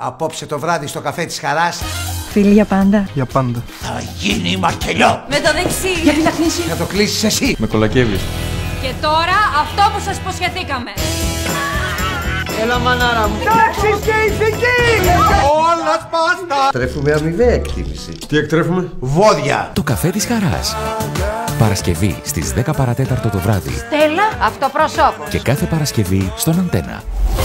Απόψε το βράδυ στο καφέ της Χαράς. Φίλοι για πάντα. Για πάντα. Θα γίνει μακελιό. Με το δεξί. Γιατί θα κλείσει. Θα το κλείσεις εσύ. Με κολακεύεις. Και τώρα αυτό που σας υποσχεθήκαμε. Έλα μανάρα μου. Τάξεις και ηθική. Όλα σπάστα. Τρέφουμε αμοιβαία εκτίμηση. Τι εκτρέφουμε? Βόδια. Το καφέ της Χαράς. Παρασκευή στις 10 παρατέταρτο το βράδυ. Στέλλα, αυτοπροσώπος. Και κάθε Παρασκευή στον Αντένα.